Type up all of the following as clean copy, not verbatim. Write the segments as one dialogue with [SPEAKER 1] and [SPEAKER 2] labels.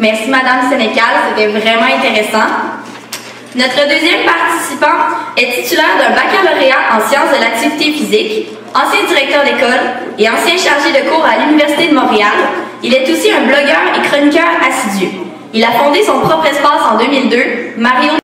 [SPEAKER 1] Merci Madame Sénécal, c'était vraiment intéressant. Notre deuxième participant est titulaire d'un baccalauréat en sciences de l'activité physique, ancien directeur d'école et ancien chargé de cours à l'Université de Montréal. Il est aussi un blogueur et chroniqueur assidu. Il a fondé son propre espace en 2002, Mario.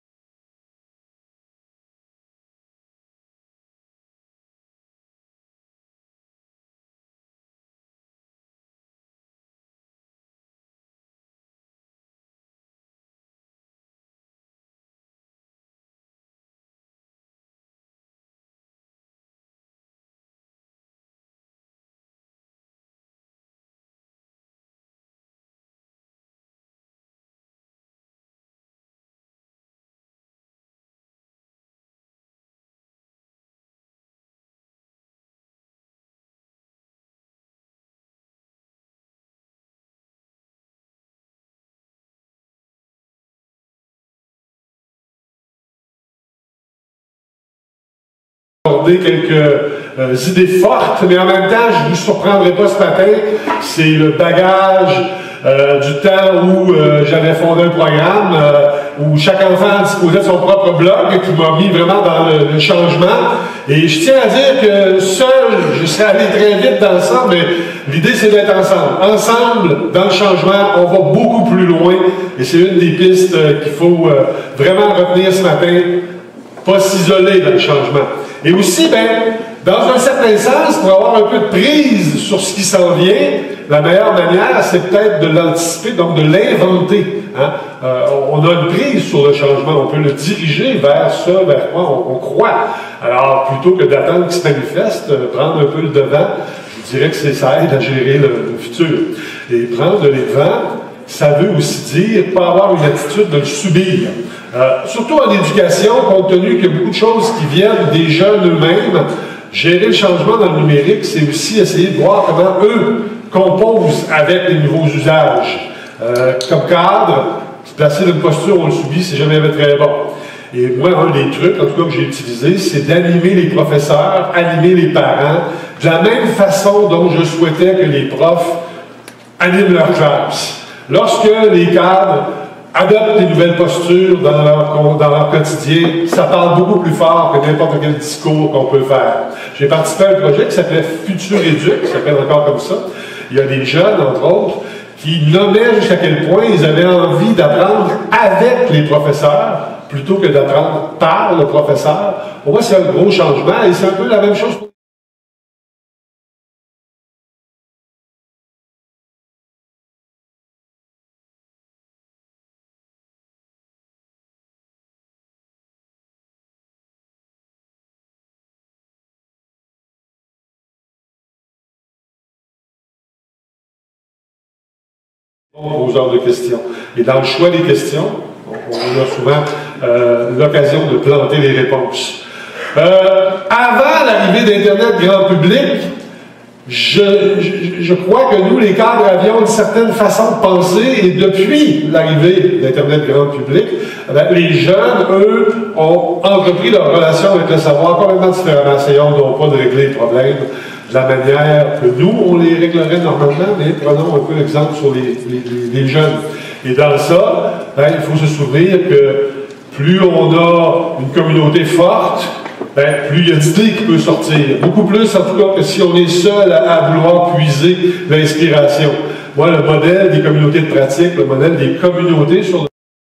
[SPEAKER 2] Quelques idées fortes, mais en même temps, je ne vous surprendrai pas ce matin, c'est le bagage du temps où j'avais fondé un programme où chaque enfant disposait de son propre blog qui m'a mis vraiment dans le changement. Et je tiens à dire que seul, je serais allé très vite dans ça, mais l'idée c'est d'être ensemble. Ensemble, dans le changement, on va beaucoup plus loin et c'est une des pistes qu'il faut vraiment retenir ce matin, pas s'isoler dans le changement. Et aussi, dans un certain sens, pour avoir un peu de prise sur ce qui s'en vient, la meilleure manière, c'est peut-être de l'anticiper, donc de l'inventer. Hein? On a une prise sur le changement, on peut le diriger vers ça, vers quoi on croit. Alors, plutôt que d'attendre qu'il se manifeste, prendre un peu le devant, je dirais que ça aide à gérer le futur. Et prendre les devants, ça veut aussi dire pas avoir une attitude de le subir. Surtout en éducation, compte tenu qu'il y a beaucoup de choses qui viennent des jeunes eux-mêmes, gérer le changement dans le numérique, c'est aussi essayer de voir comment eux composent avec les nouveaux usages. Comme cadre, se placer dans une posture où on le subit, c'est jamais très bon. Et moi, un des trucs, en tout cas, que j'ai utilisé, c'est d'animer les professeurs, animer les parents, de la même façon dont je souhaitais que les profs animent leur classe. Lorsque les cadres adoptent des nouvelles postures dans leur quotidien, ça parle beaucoup plus fort que n'importe quel discours qu'on peut faire. J'ai participé à un projet qui s'appelait Futur Éduc, qui s'appelle encore comme ça. Il y a des jeunes, entre autres, qui nommaient jusqu'à quel point ils avaient envie d'apprendre avec les professeurs, plutôt que d'apprendre par le professeur. Pour moi, c'est un gros changement et c'est un peu la même chose pour aux heures de questions. Et dans le choix des questions, on a souvent l'occasion de planter les réponses. Avant l'arrivée d'Internet grand public, je crois que nous, les cadres, avions une certaine façon de penser, et depuis l'arrivée d'Internet grand public, les jeunes, eux, ont entrepris leur relation avec le savoir complètement différemment. Essayons donc pas de régler les problèmes de la manière que nous, on les réglerait normalement, mais prenons un peu l'exemple sur les jeunes. Et dans ça, il faut se souvenir que plus on a une communauté forte, plus il y a d'idées qui peuvent sortir. Beaucoup plus, en tout cas, que si on est seul à vouloir puiser l'inspiration. Moi, le modèle des communautés de pratique, le modèle des communautés sur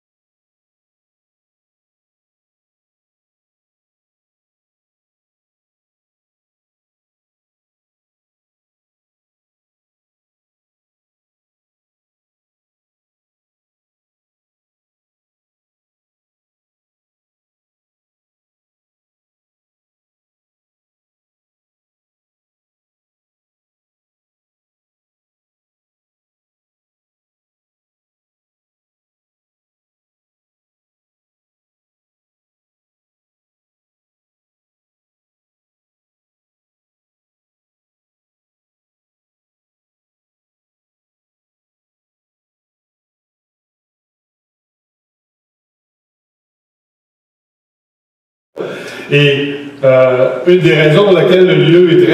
[SPEAKER 2] Et une des raisons pour laquelle le lieu est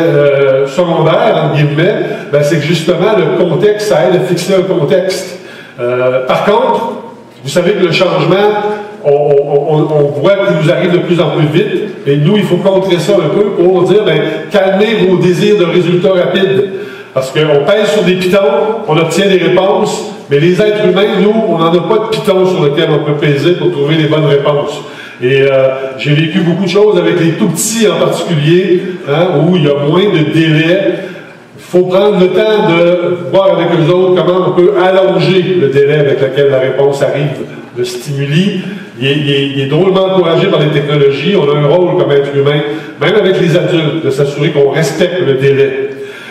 [SPEAKER 2] très secondaire, entre guillemets, c'est que justement le contexte, ça aide à fixer un contexte. Par contre, vous savez que le changement, on voit qu'il nous arrive de plus en plus vite, et nous, il faut contrer ça un peu pour dire, ben, calmez vos désirs de résultats rapides. Parce qu'on pèse sur des pitons, on obtient des réponses, mais les êtres humains, nous, on n'en a pas de pitons sur lesquels on peut peser pour trouver les bonnes réponses. Et j'ai vécu beaucoup de choses avec les tout-petits en particulier, hein, où il y a moins de délai. Il faut prendre le temps de voir avec les autres comment on peut allonger le délai avec lequel la réponse arrive. Le stimuli, il est drôlement encouragé par les technologies. On a un rôle comme être humain, même avec les adultes, de s'assurer qu'on respecte le délai.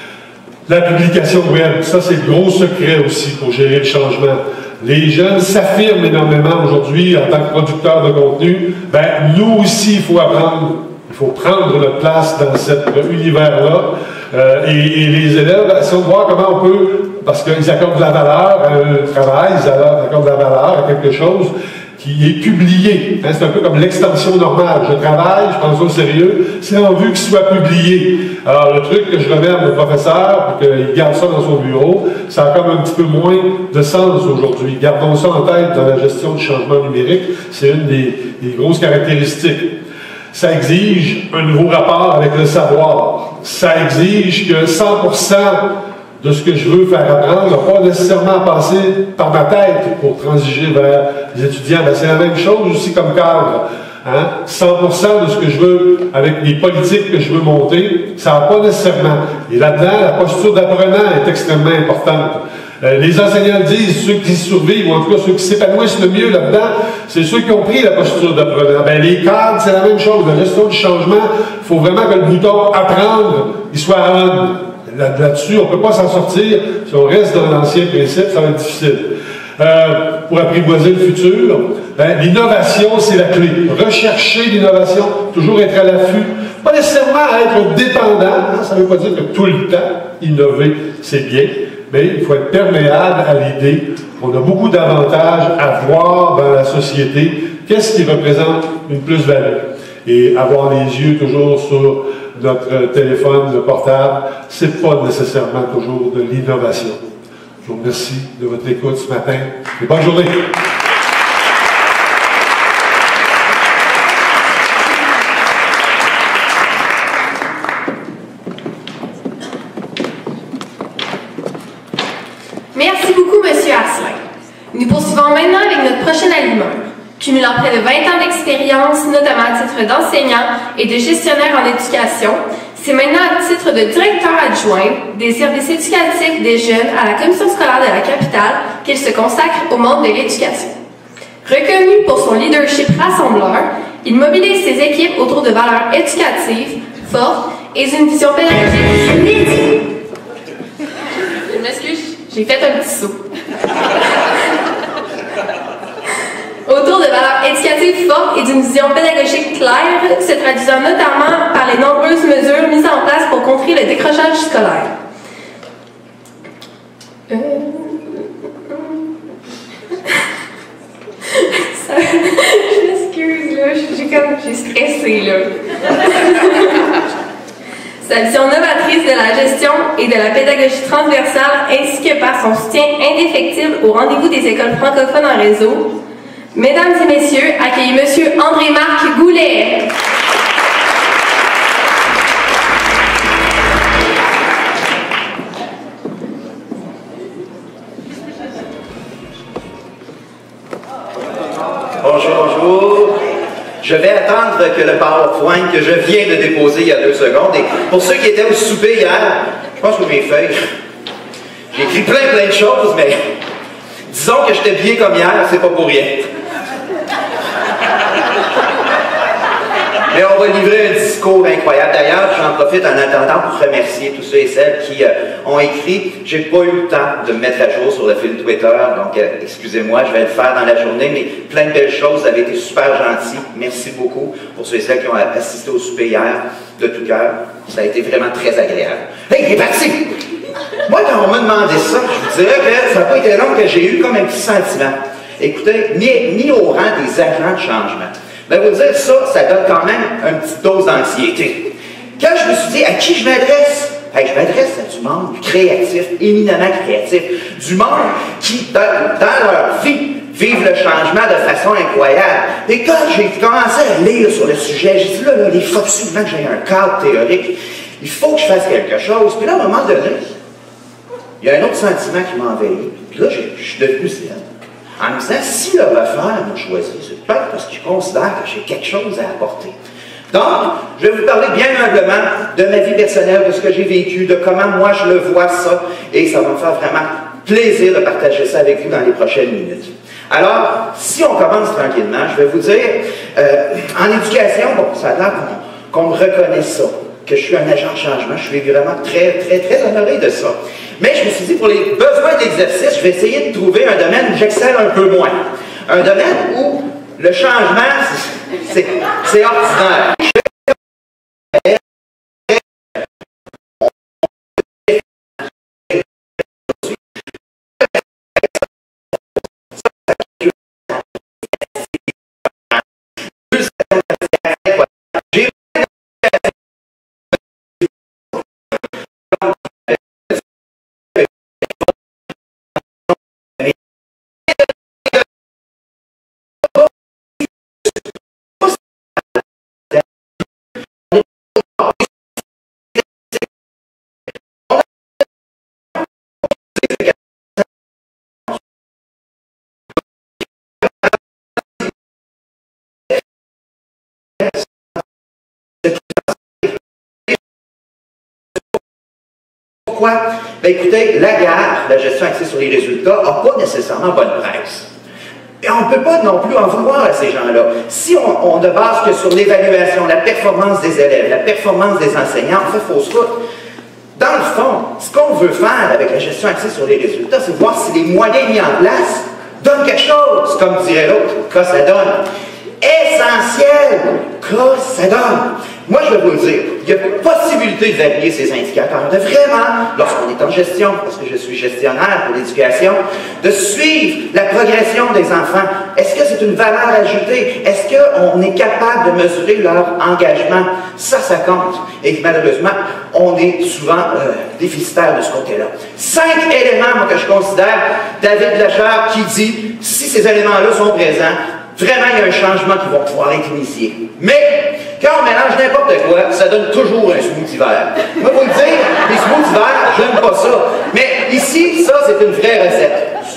[SPEAKER 2] La publication web, ça c'est le gros secret aussi pour gérer le changement. Les jeunes s'affirment énormément aujourd'hui en tant que producteurs de contenu. Ben, nous aussi, il faut apprendre, il faut prendre notre place dans cet univers-là. Et les élèves, si on voit comment on peut, parce qu'ils accordent de la valeur à un travail, ils accordent de la valeur à quelque chose qui est publié. Hein, c'est un peu comme l'extension normale. Je travaille, je prends ça au sérieux, c'est en vue qu'il soit publié. Alors, le truc que je remets à mon professeur, pour qu'il garde ça dans son bureau, ça a comme un petit peu moins de sens aujourd'hui. Gardons ça en tête dans la gestion du changement numérique. C'est une des grosses caractéristiques. Ça exige un nouveau rapport avec le savoir. Ça exige que 100% de ce que je veux faire apprendre n'a pas nécessairement passé par ma tête pour transiger vers les étudiants. Ben, c'est la même chose aussi comme cadre. Hein? 100% de ce que je veux, avec les politiques que je veux monter, ça n'a pas nécessairement. Et là-dedans, la posture d'apprenant est extrêmement importante. Les enseignants le disent, ceux qui survivent, ou en tout cas ceux qui s'épanouissent le mieux là-dedans, c'est ceux qui ont pris la posture d'apprenant. Ben, les cadres, c'est la même chose. La gestion du changement, il faut vraiment que le bouton « apprendre » il soit on. Là-dessus, on ne peut pas s'en sortir. Si on reste dans l'ancien principe, ça va être difficile. Pour apprivoiser le futur, ben, l'innovation, c'est la clé. Rechercher l'innovation, toujours être à l'affût. Pas nécessairement être dépendant, hein, ça ne veut pas dire que tout le temps, innover, c'est bien, mais il faut être perméable à l'idée qu'on a beaucoup d'avantages à voir dans la société. Qu'est-ce qui représente une plus-value? Et avoir les yeux toujours sur notre téléphone, le portable, c'est pas nécessairement toujours de l'innovation. Je vous remercie de votre écoute ce matin et bonne journée.
[SPEAKER 3] Merci beaucoup, M. Asselin. Nous poursuivons maintenant avec notre prochain allumeur. Cumulant près de 20 ans d'expérience, notamment à titre d'enseignant et de gestionnaire en éducation, c'est maintenant à titre de directeur adjoint des services éducatifs des jeunes à la commission scolaire de la capitale qu'il se consacre au monde de l'éducation. Reconnu pour son leadership rassembleur, il mobilise ses équipes autour de valeurs éducatives fortes et d'une vision pédagogique. Je m'excuse, j'ai fait un petit saut. Autour de valeurs éducatives fortes et d'une vision pédagogique claire, se traduisant notamment par les nombreuses mesures mises en place pour contrer le décrochage scolaire. Je m'excuse, là, j'ai stressé, là. Sa vision novatrice de la gestion et de la pédagogie transversale, ainsi que par son soutien indéfectible au rendez-vous des écoles francophones en réseau. Mesdames et messieurs, accueillez M. André-Marc Goulet.
[SPEAKER 4] Bonjour. Je vais attendre que le PowerPoint que je viens de déposer il y a 2 secondes, et pour ceux qui étaient au souper hier, je pense que mes feuilles, j'ai écrit plein de choses, mais disons que j'étais bien comme hier, c'est pas pour rien. Mais on va livrer un discours incroyable. D'ailleurs, j'en profite en attendant pour remercier tous ceux et celles qui ont écrit. J'ai pas eu le temps de me mettre à jour sur le fil Twitter, donc excusez-moi, je vais le faire dans la journée, mais plein de belles choses, vous avez été super gentils. Merci beaucoup pour ceux et celles qui ont assisté au souper hier, de tout cœur. Ça a été vraiment très agréable. Hey, il est parti! Moi, quand on m'a demandé ça, je vous dirais que ça n'a pas été long que j'ai eu comme un petit sentiment. Écoutez, ni au rang des agents de changement. Ben, vous dire ça donne quand même une petite dose d'anxiété. Quand je me suis dit, à qui je m'adresse? Hey, je m'adresse à du monde créatif, éminemment créatif, du monde qui, dans leur vie, vivent le changement de façon incroyable. Et quand j'ai commencé à lire sur le sujet, j'ai dit, là, il faut absolument que j'ai un cadre théorique. Il faut que je fasse quelque chose. Puis là, à un moment donné, il y a un autre sentiment qui m'a envahi. Puis là, je suis devenu zen. En me disant, si le refaire m'a choisi, c'est peut-être parce que je considère que j'ai quelque chose à apporter. Donc, je vais vous parler bien humblement de ma vie personnelle, de ce que j'ai vécu, de comment moi je le vois ça, et ça va me faire vraiment plaisir de partager ça avec vous dans les prochaines minutes. Alors, si on commence tranquillement, je vais vous dire, en éducation, bon, ça a l'air qu'on me reconnaisse ça, que je suis un agent de changement, je suis vraiment très, très, très honoré de ça. Mais je me suis dit, pour les besoins d'exercice, je vais essayer de trouver un domaine où j'excelle un peu moins. Un domaine où le changement, c'est ordinaire. Pourquoi? Ben écoutez, la GAR, la gestion axée sur les résultats, n'a pas nécessairement bonne presse. Et on ne peut pas non plus en vouloir à ces gens-là. Si on ne base que sur l'évaluation, la performance des élèves, la performance des enseignants, on fait fausse route. Dans le fond, ce qu'on veut faire avec la gestion axée sur les résultats, c'est voir si les moyens mis en place donnent quelque chose, comme dirait l'autre, que ça donne. Essentiel, que ça donne. Moi, je vais vous le dire, il y a possibilité d'évaluer ces indicateurs, de vraiment, lorsqu'on est en gestion, parce que je suis gestionnaire pour l'éducation, de suivre la progression des enfants. Est-ce que c'est une valeur ajoutée? Est-ce qu'on est capable de mesurer leur engagement? Ça compte. Et malheureusement, on est souvent déficitaire de ce côté-là. 5 éléments, moi, que je considère, David Lachard qui dit, si ces éléments-là sont présents, vraiment, il y a un changement qui va pouvoir être initié. Mais, quand on mélange n'importe quoi, ça donne toujours un smoothie vert. Moi, vous le dire, les smoothies verts, j'aime pas ça. Mais ici, ça, c'est une vraie recette. Ça,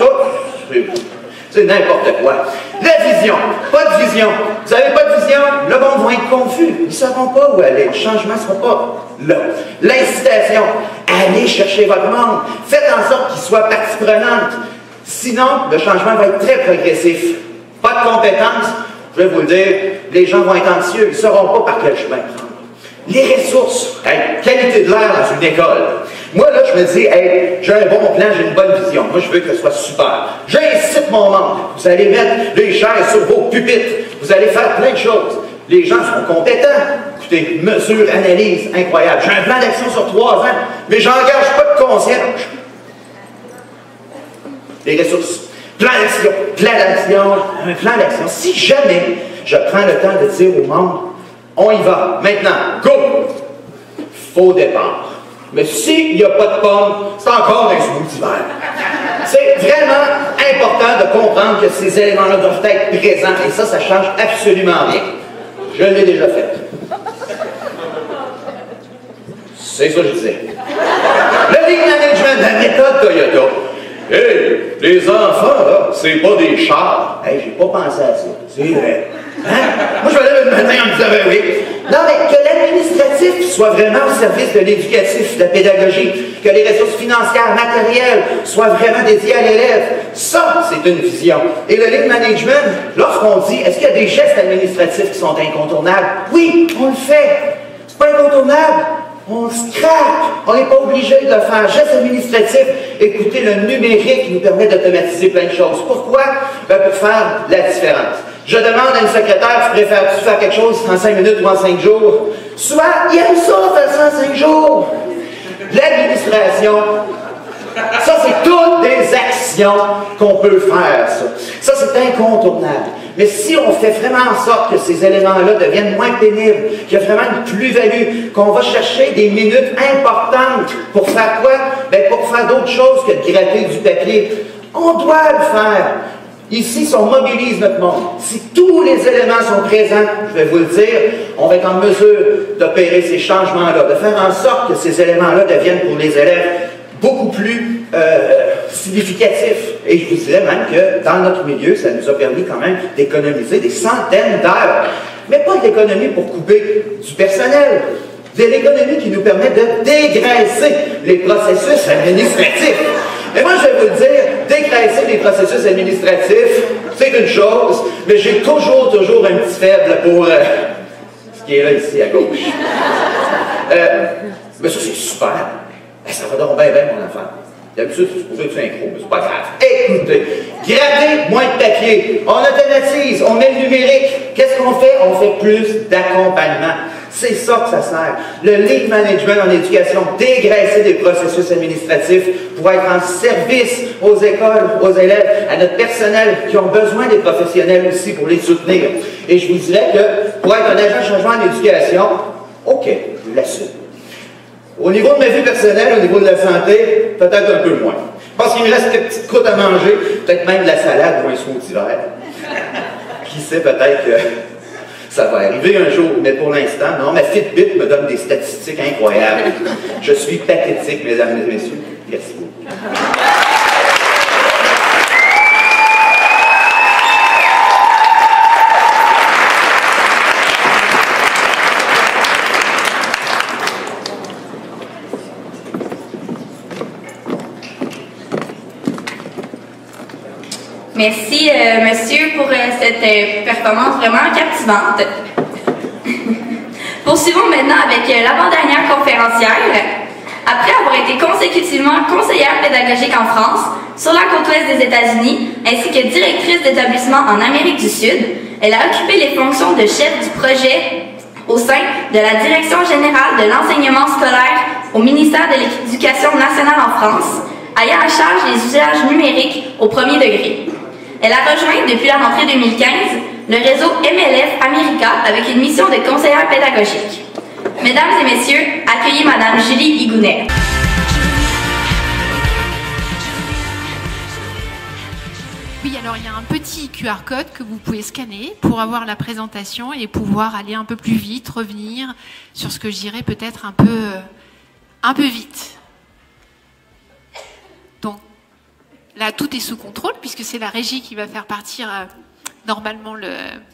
[SPEAKER 4] c'est n'importe quoi. La vision. Pas de vision. Vous n'avez pas de vision, le monde va être confus. Ils ne sauront pas où aller. Le changement ne sera pas là. L'incitation. Allez chercher votre monde. Faites en sorte qu'il soit partie prenante. Sinon, le changement va être très progressif. Pas de compétences, je vais vous le dire, les gens vont être anxieux, ils ne sauront pas par quel chemin prendre. Les ressources, hey, qualité de l'air dans une école. Moi, là, je me dis, hey, j'ai un bon plan, j'ai une bonne vision. Moi, je veux que ce soit super. J'incite mon monde. Vous allez mettre les chaises sur vos pupitres. Vous allez faire plein de choses. Les gens sont compétents. Écoutez, mesure, analyse, incroyable. J'ai un plan d'action sur 3 ans, mais j'engage pas de concierge. Les ressources. Plan d'action, un plan d'action. Si jamais je prends le temps de dire au monde, on y va, maintenant, go! Faux départ. Mais s'il n'y a pas de pomme, c'est encore un smoothie vert. C'est vraiment important de comprendre que ces éléments-là doivent être présents, et ça change absolument rien. Je l'ai déjà fait. C'est ça que je disais. Le lean management, la méthode Toyota. Hey, les enfants, là, c'est pas des chars. Hey, j'ai pas pensé à ça. C'est vrai. Hein? Moi, je me lève le matin en me disant, oui. Non, mais que l'administratif soit vraiment au service de l'éducatif, de la pédagogie, que les ressources financières, matérielles soient vraiment dédiées à l'élève. Ça, c'est une vision. Et le lean management, lorsqu'on dit, est-ce qu'il y a des gestes administratifs qui sont incontournables? Oui, on le fait. C'est pas incontournable. On scrape, on n'est pas obligé de le faire. Geste administratif, écoutez, le numérique nous permet d'automatiser plein de choses. Pourquoi? Ben pour faire la différence. Je demande à une secrétaire, tu préfères-tu faire quelque chose en 5 minutes ou en 5 jours? Soit, il aime ça, faire ça en 5 jours. L'administration, ça c'est toutes des actions qu'on peut faire, ça. Ça c'est incontournable. Mais si on fait vraiment en sorte que ces éléments-là deviennent moins pénibles, qu'il y a vraiment une plus-value, qu'on va chercher des minutes importantes pour faire quoi? Ben pour faire d'autres choses que de gratter du papier. On doit le faire. Ici, si on mobilise notre monde, si tous les éléments sont présents, je vais vous le dire, on va être en mesure d'opérer ces changements-là, de faire en sorte que ces éléments-là deviennent pour les élèves beaucoup plus significatifs. Et je vous dirais même que dans notre milieu, ça nous a permis quand même d'économiser des centaines d'heures. Mais pas de l'économie pour couper du personnel, de l'économie qui nous permet de dégraisser les processus administratifs. Et moi, je vais vous le dire, dégraisser les processus administratifs, c'est une chose, mais j'ai toujours un petit faible pour ce qui est là, ici, à gauche. Mais ça, c'est super. Ça va donc bien, mon enfant. D'habitude, tu pouvais être synchro, mais c'est pas grave. Écoutez, gratter moins de papier, on automatise, on met le numérique. Qu'est-ce qu'on fait? On fait plus d'accompagnement. C'est ça que ça sert. Le lead management en éducation, dégraisser des processus administratifs pour être en service aux écoles, aux élèves, à notre personnel qui ont besoin des professionnels aussi pour les soutenir. Et je vous dirais que pour être un agent de changement en éducation, OK, je l'assume. Au niveau de ma vie personnelle, au niveau de la santé, peut-être un peu moins. Parce qu'il me reste quelques petites croûtes à manger, peut-être même de la salade ou un smoothie vert. Qui sait, peut-être que ça va arriver un jour, mais pour l'instant, non. Ma Fitbit me donne des statistiques incroyables. Je suis pathétique, mesdames et messieurs. Merci beaucoup.
[SPEAKER 1] Merci, monsieur, pour cette performance vraiment captivante. Poursuivons maintenant avec l'avant-dernière conférencière. Après avoir été consécutivement conseillère pédagogique en France, sur la côte ouest des États-Unis, ainsi que directrice d'établissement en Amérique du Sud, elle a occupé les fonctions de chef du projet au sein de la Direction générale de l'enseignement scolaire au ministère de l'Éducation nationale en France, ayant à charge les usages numériques au premier degré. Elle a rejoint, depuis la rentrée 2015, le réseau MLF America avec une mission de conseillère pédagogique. Mesdames et messieurs, accueillez Madame Julie Higounet.
[SPEAKER 5] Oui, alors il y a un petit QR code que vous pouvez scanner pour avoir la présentation et pouvoir aller un peu plus vite, revenir sur ce que je dirais peut-être un peu vite. Donc, là, tout est sous contrôle, puisque c'est la régie qui va faire partir normalement le...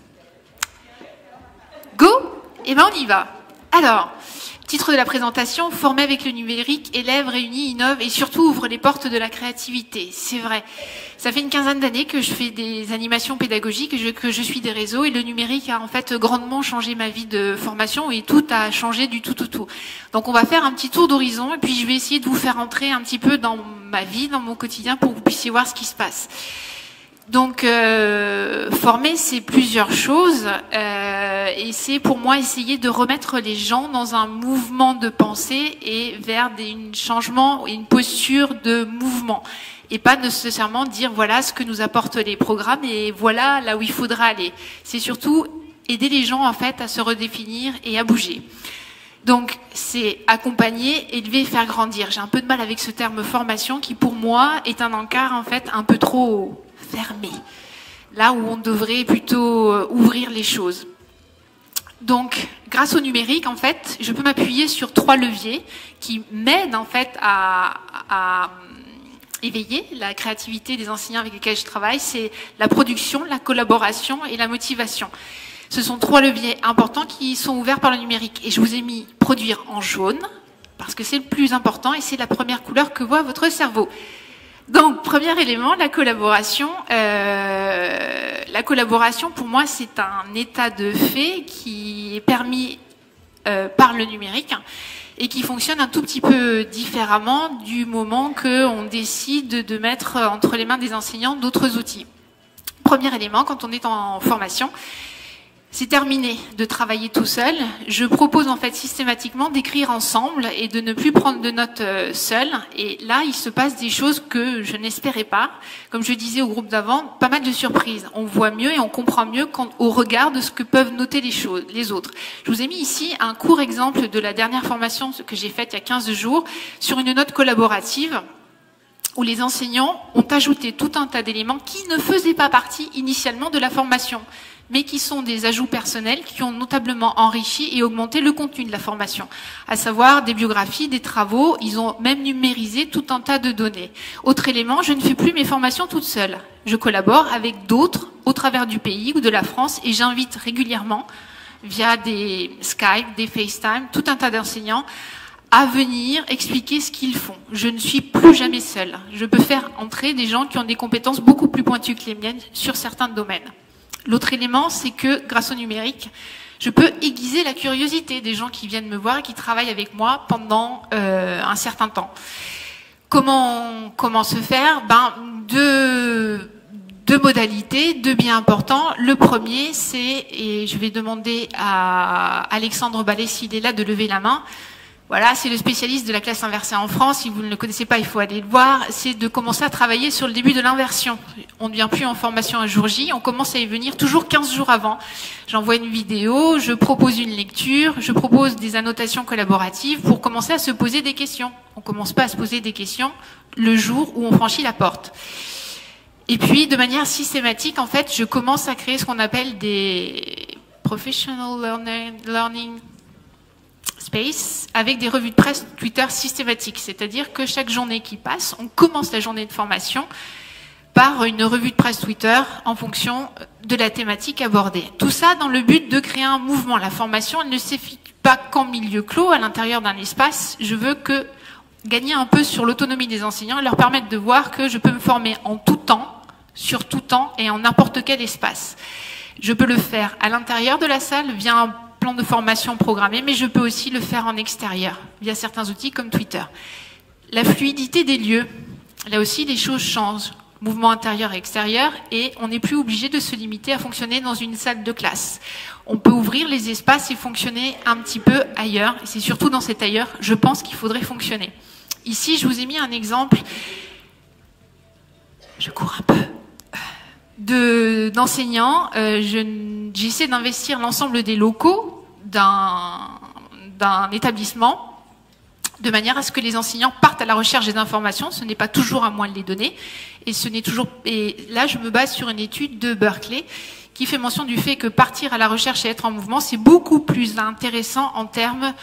[SPEAKER 5] Go! Eh bien, on y va. Alors, titre de la présentation, former avec le numérique, élèves réunis, innovent et surtout ouvrent les portes de la créativité. C'est vrai. Ça fait une quinzaine d'années que je fais des animations pédagogiques, que je suis des réseaux, et le numérique a en fait grandement changé ma vie de formation et tout a changé du tout. Donc on va faire un petit tour d'horizon et puis je vais essayer de vous faire entrer un petit peu dans ma vie, dans mon quotidien pour que vous puissiez voir ce qui se passe. Donc former, c'est plusieurs choses et c'est pour moi essayer de remettre les gens dans un mouvement de pensée et vers un changement et une posture de mouvement. Et pas nécessairement dire voilà ce que nous apportent les programmes et voilà là où il faudra aller. C'est surtout aider les gens en fait à se redéfinir et à bouger. Donc c'est accompagner, élever, faire grandir. J'ai un peu de mal avec ce terme formation qui pour moi est un encart en fait un peu trop fermé. Là où on devrait plutôt ouvrir les choses. Donc grâce au numérique en fait, je peux m'appuyer sur 3 leviers qui m'aident en fait à éveiller la créativité des enseignants avec lesquels je travaille, c'est la production, la collaboration et la motivation. Ce sont 3 leviers importants qui sont ouverts par le numérique. Et je vous ai mis produire en jaune, parce que c'est le plus important et c'est la première couleur que voit votre cerveau. Donc, premier élément, la collaboration. La collaboration, pour moi, c'est un état de fait qui est permis par le numérique et qui fonctionne un tout petit peu différemment du moment qu'on décide de mettre entre les mains des enseignants d'autres outils. Premier élément, quand on est en formation, C'est terminé de travailler tout seul. Je propose en fait systématiquement d'écrire ensemble et de ne plus prendre de notes seul. Et là, il se passe des choses que je n'espérais pas. Comme je disais au groupe d'avant, pas mal de surprises. On voit mieux et on comprend mieux au regard de ce que peuvent noter les autres. Je vous ai mis ici un court exemple de la dernière formation que j'ai faite il y a 15 jours sur une note collaborative où les enseignants ont ajouté tout un tas d'éléments qui ne faisaient pas partie initialement de la formation, mais qui sont des ajouts personnels qui ont notablement enrichi et augmenté le contenu de la formation, à savoir des biographies, des travaux. Ils ont même numérisé tout un tas de données. Autre élément, je ne fais plus mes formations toute seule. Je collabore avec d'autres au travers du pays ou de la France et j'invite régulièrement, via des Skype, des FaceTime, tout un tas d'enseignants à venir expliquer ce qu'ils font. Je ne suis plus jamais seule. Je peux faire entrer des gens qui ont des compétences beaucoup plus pointues que les miennes sur certains domaines. L'autre élément, c'est que grâce au numérique, je peux aiguiser la curiosité des gens qui viennent me voir et qui travaillent avec moi pendant un certain temps. Comment se faire? Deux modalités, deux biais importants. Le premier, c'est, et je vais demander à Alexandre Ballet s'il est là de lever la main. Voilà, c'est le spécialiste de la classe inversée en France. Si vous ne le connaissez pas, il faut aller le voir. C'est de commencer à travailler sur le début de l'inversion. On ne vient plus en formation un jour J, on commence à y venir toujours 15 jours avant. J'envoie une vidéo, je propose une lecture, je propose des annotations collaboratives pour commencer à se poser des questions. On ne commence pas à se poser des questions le jour où on franchit la porte. Et puis, de manière systématique, en fait, je commence à créer ce qu'on appelle des professional learning space avec des revues de presse Twitter systématiques. C'est-à-dire que chaque journée qui passe, on commence la journée de formation par une revue de presse Twitter en fonction de la thématique abordée. Tout ça dans le but de créer un mouvement. La formation, elle ne s'effectue pas qu'en milieu clos, à l'intérieur d'un espace. Je veux gagner un peu sur l'autonomie des enseignants et leur permettre de voir que je peux me former en tout temps, sur tout temps et en n'importe quel espace. Je peux le faire à l'intérieur de la salle via un plan de formation programmé, mais je peux aussi le faire en extérieur via certains outils comme Twitter. La fluidité des lieux, là aussi les choses changent. Mouvement intérieur et extérieur, et on n'est plus obligé de se limiter à fonctionner dans une salle de classe. On peut ouvrir les espaces et fonctionner un petit peu ailleurs, et c'est surtout dans cet ailleurs, je pense qu'il faudrait fonctionner. Ici, je vous ai mis un exemple, je cours un peu, d'enseignants. J'essaie d'investir l'ensemble des locaux d'un établissement, de manière à ce que les enseignants partent à la recherche des informations. Ce n'est pas toujours à moi de les donner. Et là, je me base sur une étude de Berkeley qui fait mention du fait que partir à la recherche et être en mouvement, c'est beaucoup plus intéressant en termes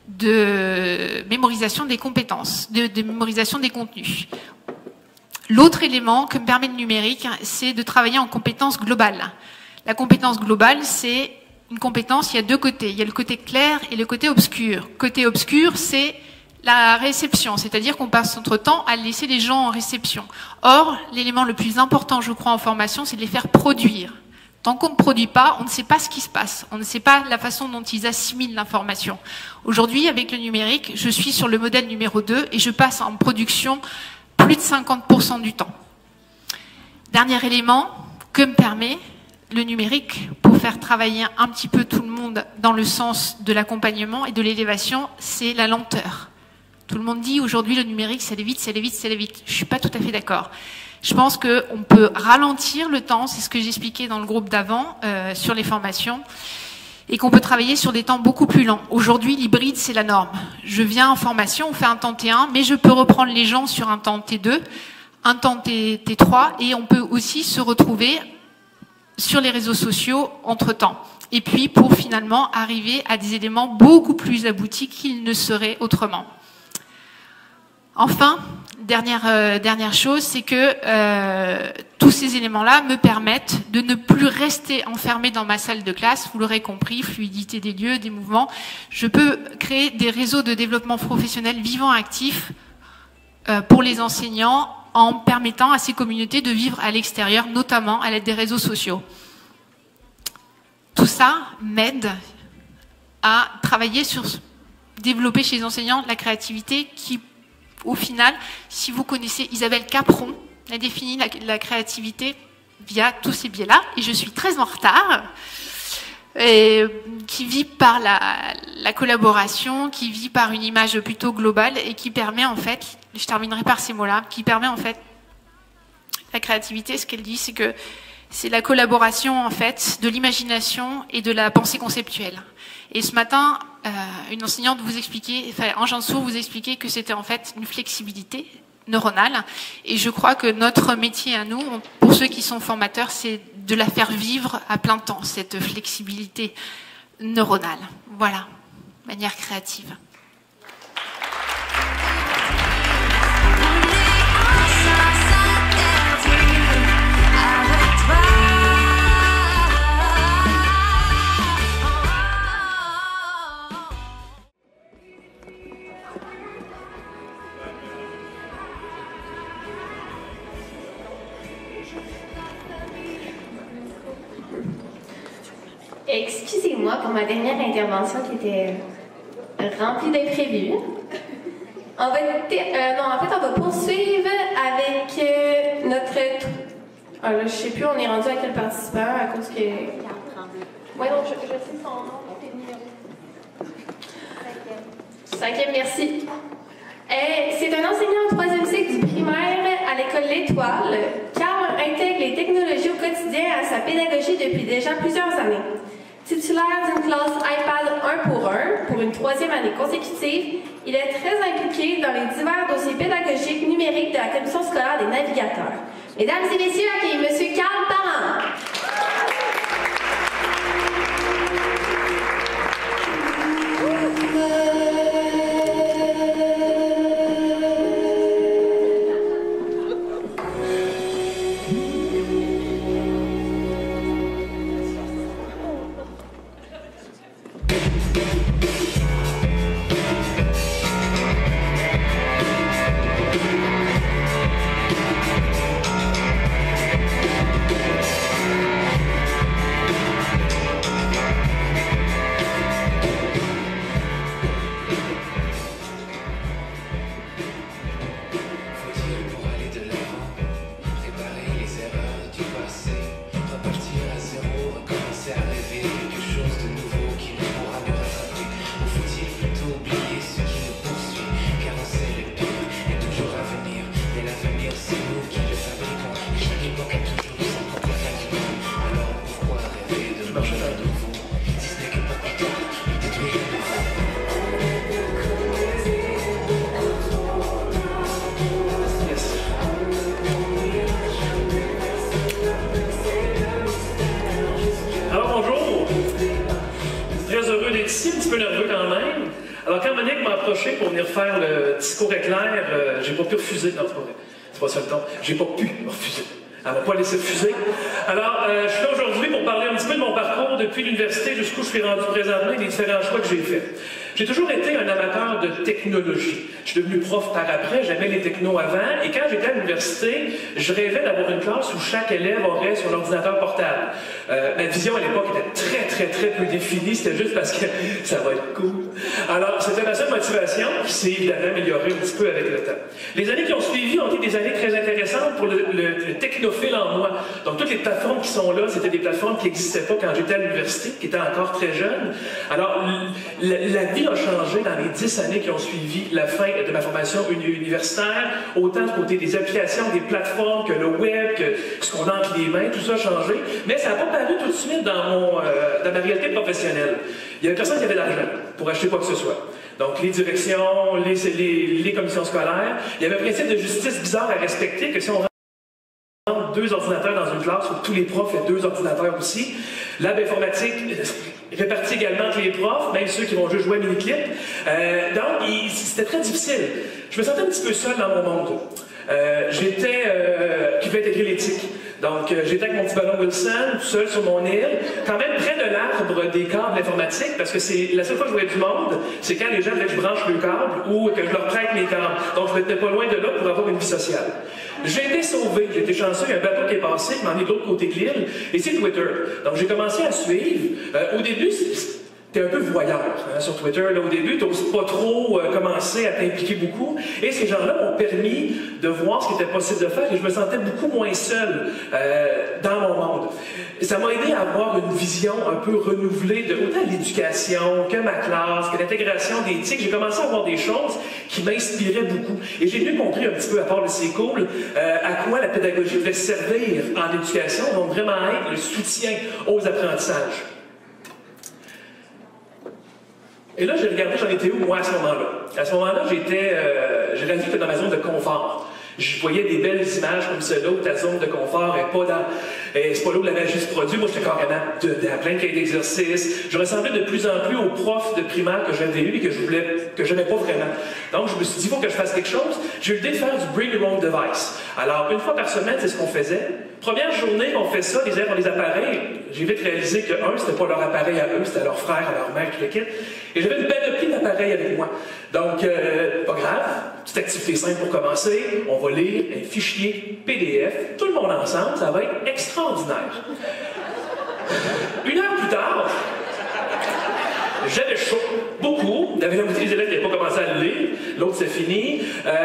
[SPEAKER 5] de mémorisation des compétences, de mémorisation des contenus. L'autre élément que me permet le numérique, c'est de travailler en compétences globales. La compétence globale, c'est une compétence, il y a deux côtés. Il y a le côté clair et le côté obscur. Côté obscur, c'est la réception, c'est-à-dire qu'on passe notre temps à laisser les gens en réception. Or, l'élément le plus important, je crois, en formation, c'est de les faire produire. Tant qu'on ne produit pas, on ne sait pas ce qui se passe. On ne sait pas la façon dont ils assimilent l'information. Aujourd'hui, avec le numérique, je suis sur le modèle numéro 2 et je passe en production plus de 50% du temps. Dernier élément que me permet le numérique pour faire travailler un petit peu tout le monde dans le sens de l'accompagnement et de l'élévation, c'est la lenteur. Tout le monde dit aujourd'hui le numérique, ça allait vite, ça allait vite, ça allait vite. Je suis pas tout à fait d'accord. Je pense qu'on peut ralentir le temps, c'est ce que j'expliquais dans le groupe d'avant sur les formations, et qu'on peut travailler sur des temps beaucoup plus lents. Aujourd'hui, l'hybride, c'est la norme. Je viens en formation, on fait un temps T1, mais je peux reprendre les gens sur un temps T2, un temps T3, et on peut aussi se retrouver sur les réseaux sociaux entre-temps. Et puis, pour finalement arriver à des éléments beaucoup plus aboutis qu'ils ne seraient autrement. Enfin, dernière chose, c'est que tous ces éléments-là me permettent de ne plus rester enfermé dans ma salle de classe. Vous l'aurez compris, fluidité des lieux, des mouvements. Je peux créer des réseaux de développement professionnel vivants et actifs pour les enseignants en permettant à ces communautés de vivre à l'extérieur, notamment à l'aide des réseaux sociaux. Tout ça m'aide à travailler sur développer chez les enseignants la créativité qui, au final, si vous connaissez Isabelle Capron, elle a défini la créativité via tous ces biais-là, et je suis très en retard. qui vit par la collaboration, qui vit par une image plutôt globale et qui permet en fait, je terminerai par ces mots-là, qui permet en fait, la créativité, ce qu'elle dit, c'est que c'est la collaboration en fait de l'imagination et de la pensée conceptuelle. Et ce matin, une enseignante vous expliquait, enfin Ange Ansour vous expliquait que c'était en fait une flexibilité neuronale. Et je crois que notre métier à nous, pour ceux qui sont formateurs, c'est de la faire vivre à plein temps, cette flexibilité neuronale. Voilà, de manière créative.
[SPEAKER 3] Excusez-moi pour ma dernière intervention qui était remplie d'imprévus. On va poursuivre avec notre... Ah là, je sais plus, on est rendu à quel participant à cause que... Ouais, non, je sais son nom, tes numéros. Cinquième, merci. C'est un enseignant en 3e cycle du primaire à l'école L'Étoile. Carl intègre les technologies au quotidien à sa pédagogie depuis déjà plusieurs années. Titulaire d'une classe iPad 1 pour une 3e année consécutive, il est très impliqué dans les divers dossiers pédagogiques numériques de la Commission scolaire des navigateurs. Mesdames et messieurs, accueillez M. Carl Parent.
[SPEAKER 6] Pour venir faire le discours éclair, j'ai pas pu refuser. Non, c'est pas ça le temps. J'ai pas pu refuser. Elle m'a pas laissé refuser. Alors, je suis là aujourd'hui pour parler un petit peu de mon parcours depuis l'université jusqu'où je suis rendu présentement et des différents choix que j'ai faits. J'ai toujours été un amateur de technologie. Je suis devenu prof par après, j'aimais les technos avant, et quand j'étais à l'université, je rêvais d'avoir une classe où chaque élève aurait son ordinateur portable. Ma vision à l'époque était très peu définie, c'était juste parce que ça va être cool. Alors, c'était ma seule motivation, qui s'est évidemment améliorée un petit peu avec le temps. Les années qui ont suivi ont été des années très intéressantes pour le technophile en moi. Donc, toutes les plateformes qui sont là, c'était des plateformes qui n'existaient pas quand j'étais à l'université, qui étaient encore très jeune. Alors, la vie a changé dans les 10 années qui ont suivi la fin de ma formation universitaire, autant du côté des applications, des plateformes, que le web, que ce qu'on a entre les mains, tout ça a changé. Mais ça n'a pas paru tout de suite dans ma réalité professionnelle. Il y avait personne qui avait d'argent pour acheter quoi que ce soit. Donc, les directions, les commissions scolaires, il y avait un principe de justice bizarre à respecter, que si on rentre 2 ordinateurs dans une classe, il faut que tous les profs aient 2 ordinateurs aussi. Lab informatique réparti également entre les profs, même ceux qui vont juste jouer à mini-clip. Donc, c'était très difficile. Je me sentais un petit peu seul dans mon monde. Qui veut intégrer l'éthique. Donc, j'étais avec mon petit ballon Wilson, tout seul sur mon île, quand même près de l'arbre des câbles informatiques, parce que c'est la seule fois que je voyais du monde, c'est quand les gens voulaient que je branche le câble ou que je leur prête mes câbles. Donc, je n'étais pas loin de là pour avoir une vie sociale. J'ai été sauvé, j'ai été chanceux, il y a un bateau qui est passé, qui m'en est de l'autre côté de l'île, et c'est Twitter. Donc, j'ai commencé à suivre. Au début, t'es un peu voyeur hein, sur Twitter. Là, au début, t'oses pas trop commencer à t'impliquer beaucoup. Et ces gens-là m'ont permis de voir ce qui était possible de faire et je me sentais beaucoup moins seul dans mon monde. Et ça m'a aidé à avoir une vision un peu renouvelée de autant l'éducation que ma classe, que l'intégration d'éthique. J'ai commencé à voir des choses qui m'inspiraient beaucoup. Et j'ai mieux compris un petit peu, à part le c'est cool, à quoi la pédagogie devait servir en éducation, donc vraiment être le soutien aux apprentissages. Et là, j'ai regardé, j'en étais où, moi, à ce moment-là? À ce moment-là, j'ai réalisé que j'étais dans ma zone de confort. Je voyais des belles images comme celle-là où ta zone de confort n'est pas dans... c'est pas là où la magie se produit. Moi, j'étais carrément dedans, plein de cahiers d'exercices. Je ressemblais de plus en plus aux profs de primaire que j'avais eu et que j'aimais pas vraiment. Donc, je me suis dit, il faut que je fasse quelque chose. J'ai eu l'idée de faire du Bring Your Own Device. Alors, une fois par semaine, c'est ce qu'on faisait. Première journée qu'on fait ça, les élèves ont des appareils. J'ai vite réalisé que, c'était pas leur appareil à eux, c'était à leur frère, à leur mère, tout le kit. Et j'avais une panoplie d'appareils avec moi. Donc, pas grave. Petite activité simple pour commencer. On va lire un fichier PDF. Tout le monde ensemble, ça va être extraordinaire. Une heure plus tard, j'avais chaud, beaucoup. Il y avait la moitié des élèves qui n'avaient pas commencé à le lire. L'autre, c'est fini.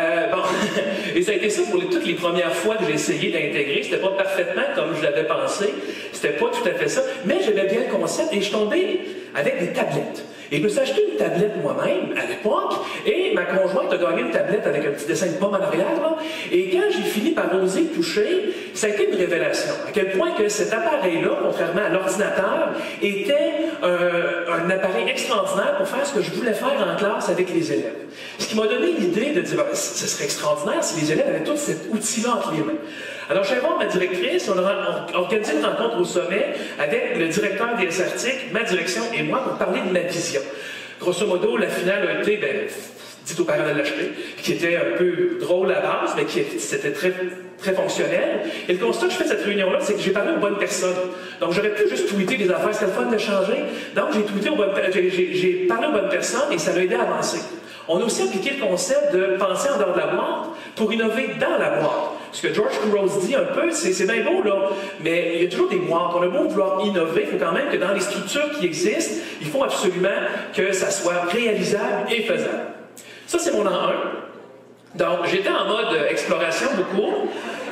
[SPEAKER 6] Et ça a été ça pour toutes les premières fois que j'ai essayé d'intégrer. C'était pas parfaitement comme je l'avais pensé. C'était pas tout à fait ça. Mais j'aimais bien le concept et je tombais avec des tablettes. Et je me suis acheté une tablette moi-même, à l'époque, et ma conjointe a gagné une tablette avec un petit dessin de pomme en arrière, là. Et quand j'ai fini par oser toucher, ça a été une révélation. À quel point que cet appareil-là, contrairement à l'ordinateur, était un appareil extraordinaire pour faire ce que je voulais faire en classe avec les élèves. Ce qui m'a donné l'idée de dire, ce serait extraordinaire si les élèves avaient tout cet outil-là entre les mains. Alors, je vais voir ma directrice, on a organisé une rencontre au sommet avec le directeur des SRTIC, ma direction et moi pour parler de ma vision. Grosso modo, la finale a été, dites aux parents de l'acheter, qui était un peu drôle à base, mais qui c'était très, très fonctionnel. Et le constat que je fais de cette réunion-là, c'est que j'ai parlé aux bonnes personnes. Donc, j'aurais pu juste tweeter des affaires, c'était le fun de changer. Donc, j'ai parlé aux bonnes personnes et ça m'a aidé à avancer. On a aussi appliqué le concept de penser en dehors de la boîte pour innover dans la boîte. Ce que George Couros dit un peu, c'est bien beau, là, mais il y a toujours des boîtes. On a beau vouloir innover, il faut quand même que dans les structures qui existent, il faut absolument que ça soit réalisable et faisable. Ça, c'est mon an 1. Donc, j'étais en mode exploration beaucoup,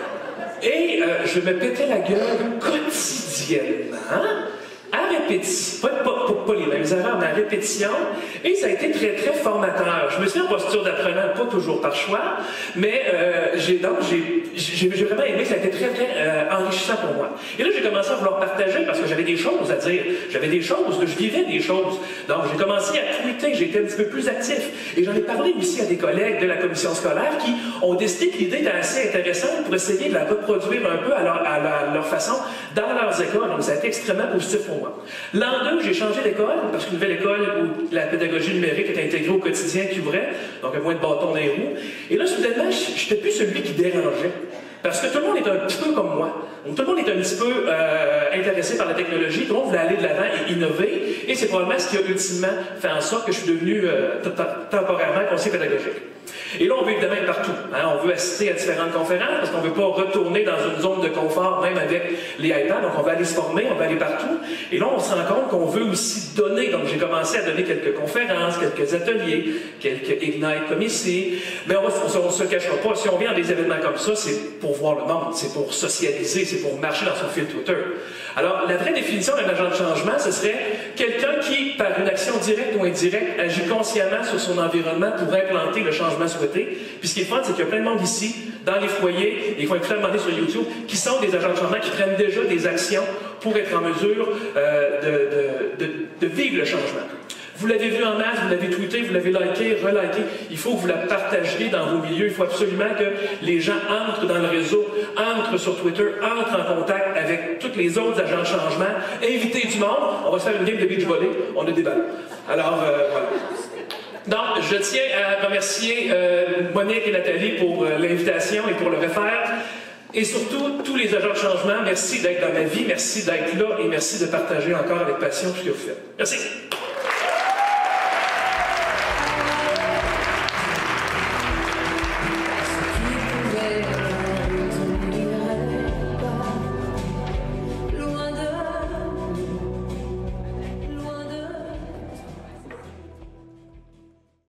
[SPEAKER 6] et je me pétais la gueule quotidiennement, à répétition, pas les mêmes erreurs, mais à répétition, et ça a été très, très formateur. Je me suis mis en posture d'apprenant, pas toujours par choix, mais j'ai vraiment aimé, ça a été très, très enrichissant pour moi. Et là, j'ai commencé à vouloir partager parce que j'avais des choses à dire. J'avais des choses, je vivais des choses. Donc, j'ai commencé à tweeter, j'ai été un petit peu plus actif. Et j'en ai parlé aussi à des collègues de la commission scolaire qui ont décidé que l'idée était assez intéressante pour essayer de la reproduire un peu à leur façon dans leurs écoles. Donc, ça a été extrêmement positif pour moi. L'an 2, j'ai changé d'école, parce qu'une nouvelle école où la pédagogie numérique est intégrée au quotidien qui ouvrait, donc un moins de bâton dans les roues. Et là, soudainement, je n'étais plus celui qui dérangeait. Parce que tout le monde est un petit peu comme moi. Donc, tout le monde est un petit peu intéressé par la technologie, tout le monde voulait aller de l'avant et innover, et c'est probablement ce qui a ultimement fait en sorte que je suis devenu temporairement conseiller pédagogique. Et là, on veut évidemment être partout. Hein? On veut assister à différentes conférences parce qu'on ne veut pas retourner dans une zone de confort, même avec les iPads. Donc, on va aller se former, on va aller partout. Et là, on se rend compte qu'on veut aussi donner. Donc, j'ai commencé à donner quelques conférences, quelques ateliers, quelques Ignite comme ici. Mais on ne se cachera pas. Si on vient à des événements comme ça, c'est pour voir le monde, c'est pour socialiser, c'est pour marcher dans son fil Twitter. Alors, la vraie définition d'un agent de changement, ce serait quelqu'un qui, par une action directe ou indirecte, agit consciemment sur son environnement pour implanter le changement souhaité. Puis ce qui est fun, c'est qu'il y a plein de monde ici, dans les foyers, et il faut être demander sur YouTube, qui sont des agents de changement, qui prennent déjà des actions pour être en mesure de vivre le changement. Vous l'avez vu en masse, vous l'avez tweeté, vous l'avez liké, reliké. Il faut que vous la partagiez dans vos milieux. Il faut absolument que les gens entrent dans le réseau, entrent sur Twitter, entrent en contact avec tous les autres agents de changement. Invitez du monde. On va se faire une game de beach volley. On a des ballons. Alors, voilà. Donc, je tiens à remercier Monique et Nathalie pour l'invitation et pour le refaire. Et surtout, tous les agents de changement, merci d'être dans ma vie, merci d'être là et merci de partager encore avec passion tout ce que vous faites. Merci.